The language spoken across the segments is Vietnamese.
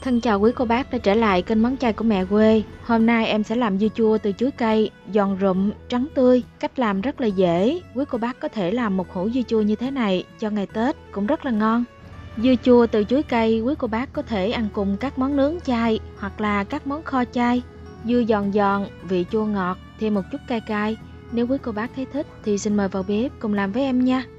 Thân chào quý cô bác đã trở lại kênh món chay của mẹ quê. Hôm nay em sẽ làm dưa chua từ chuối cây, giòn rụm, trắng tươi. Cách làm rất là dễ, quý cô bác có thể làm một hũ dưa chua như thế này cho ngày Tết cũng rất là ngon. Dưa chua từ chuối cây quý cô bác có thể ăn cùng các món nướng chay hoặc là các món kho chay. Dưa giòn giòn, vị chua ngọt, thêm một chút cay cay. Nếu quý cô bác thấy thích thì xin mời vào bếp cùng làm với em nha.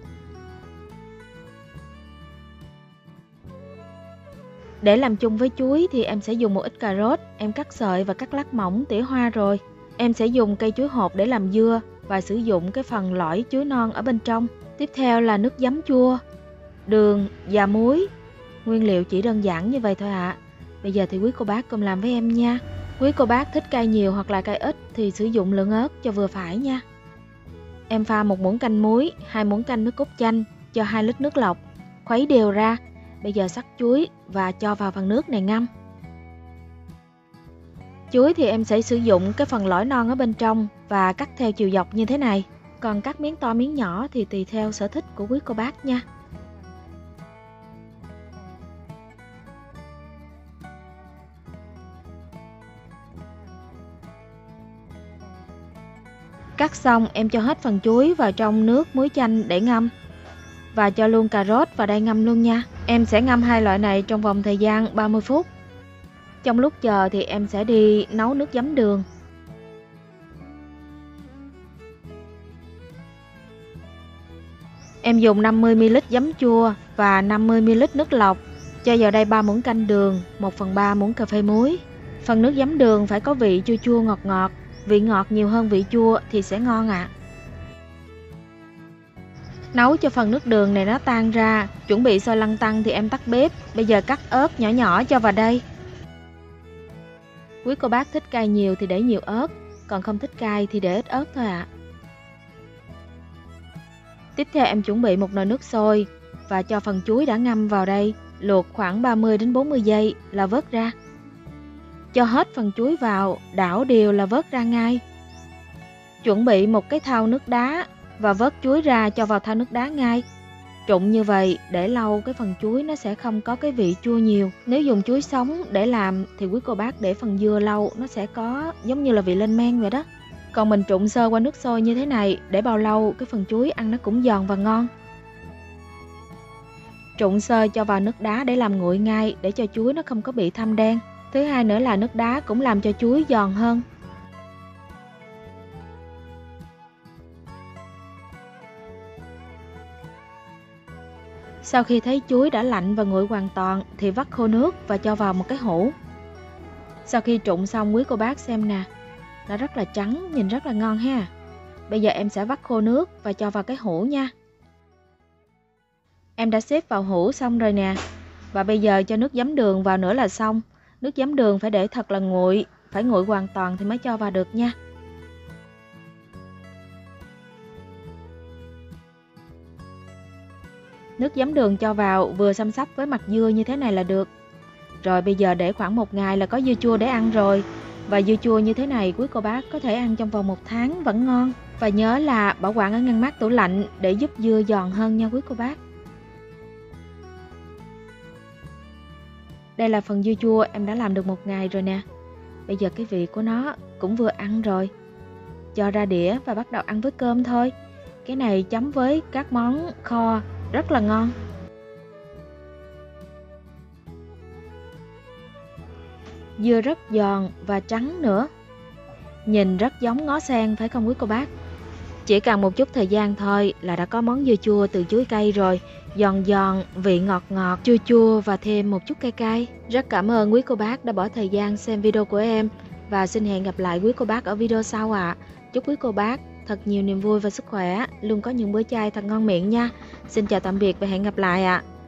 Để làm chung với chuối thì em sẽ dùng một ít cà rốt, em cắt sợi và cắt lát mỏng tỉa hoa rồi. Em sẽ dùng cây chuối hột để làm dưa và sử dụng cái phần lõi chuối non ở bên trong. Tiếp theo là nước giấm chua, đường và muối. Nguyên liệu chỉ đơn giản như vậy thôi ạ. Bây giờ thì quý cô bác cùng làm với em nha. Quý cô bác thích cay nhiều hoặc là cay ít thì sử dụng lượng ớt cho vừa phải nha. Em pha 1 muỗng canh muối, 2 muỗng canh nước cốt chanh, cho 2 lít nước lọc, khuấy đều ra. Bây giờ xắt chuối và cho vào phần nước này ngâm. Chuối thì em sẽ sử dụng cái phần lõi non ở bên trong và cắt theo chiều dọc như thế này. Còn cắt miếng to miếng nhỏ thì tùy theo sở thích của quý cô bác nha. Cắt xong em cho hết phần chuối vào trong nước muối chanh để ngâm. Và cho luôn cà rốt vào đây ngâm luôn nha. Em sẽ ngâm hai loại này trong vòng thời gian 30 phút. Trong lúc chờ thì em sẽ đi nấu nước giấm đường. Em dùng 50ml giấm chua và 50ml nước lọc. Cho vào đây 3 muỗng canh đường, 1/3 muỗng cà phê muối. Phần nước giấm đường phải có vị chua chua ngọt ngọt. Vị ngọt nhiều hơn vị chua thì sẽ ngon ạ. Nấu cho phần nước đường này nó tan ra, chuẩn bị sôi lăn tăn thì em tắt bếp. Bây giờ cắt ớt nhỏ nhỏ cho vào đây. Quý cô bác thích cay nhiều thì để nhiều ớt, còn không thích cay thì để ít ớt thôi ạ. Tiếp theo em chuẩn bị một nồi nước sôi và cho phần chuối đã ngâm vào đây, luộc khoảng 30 đến 40 giây là vớt ra. Cho hết phần chuối vào, đảo đều là vớt ra ngay. Chuẩn bị một cái thau nước đá và vớt chuối ra cho vào thau nước đá ngay. Trụng như vậy để lâu cái phần chuối nó sẽ không có cái vị chua nhiều. Nếu dùng chuối sống để làm thì quý cô bác để phần dưa lâu nó sẽ có giống như là vị lên men vậy đó. Còn mình trụng sơ qua nước sôi như thế này để bao lâu cái phần chuối ăn nó cũng giòn và ngon. Trụng sơ cho vào nước đá để làm nguội ngay để cho chuối nó không có bị thâm đen. Thứ hai nữa là nước đá cũng làm cho chuối giòn hơn. Sau khi thấy chuối đã lạnh và nguội hoàn toàn thì vắt khô nước và cho vào một cái hũ. Sau khi trụng xong quý cô bác xem nè, nó rất là trắng, nhìn rất là ngon ha. Bây giờ em sẽ vắt khô nước và cho vào cái hũ nha. Em đã xếp vào hũ xong rồi nè. Và bây giờ cho nước giấm đường vào nữa là xong. Nước giấm đường phải để thật là nguội, phải nguội hoàn toàn thì mới cho vào được nha. Nước giấm đường cho vào vừa xăm xắp với mặt dưa như thế này là được. Rồi bây giờ để khoảng 1 ngày là có dưa chua để ăn rồi. Và dưa chua như thế này quý cô bác có thể ăn trong vòng 1 tháng vẫn ngon. Và nhớ là bảo quản ở ngăn mát tủ lạnh để giúp dưa giòn hơn nha quý cô bác. Đây là phần dưa chua em đã làm được 1 ngày rồi nè. Bây giờ cái vị của nó cũng vừa ăn rồi. Cho ra đĩa và bắt đầu ăn với cơm thôi. Cái này chấm với các món kho rất là ngon. Dưa rất giòn và trắng nữa. Nhìn rất giống ngó sen phải không quý cô bác? Chỉ cần một chút thời gian thôi là đã có món dưa chua từ chuối cây rồi. Giòn giòn, vị ngọt ngọt, chua chua và thêm một chút cay cay. Rất cảm ơn quý cô bác đã bỏ thời gian xem video của em. Và xin hẹn gặp lại quý cô bác ở video sau ạ. Chúc quý cô bác thật nhiều niềm vui và sức khỏe, luôn có những bữa chay thật ngon miệng nha. Xin chào tạm biệt và hẹn gặp lại ạ.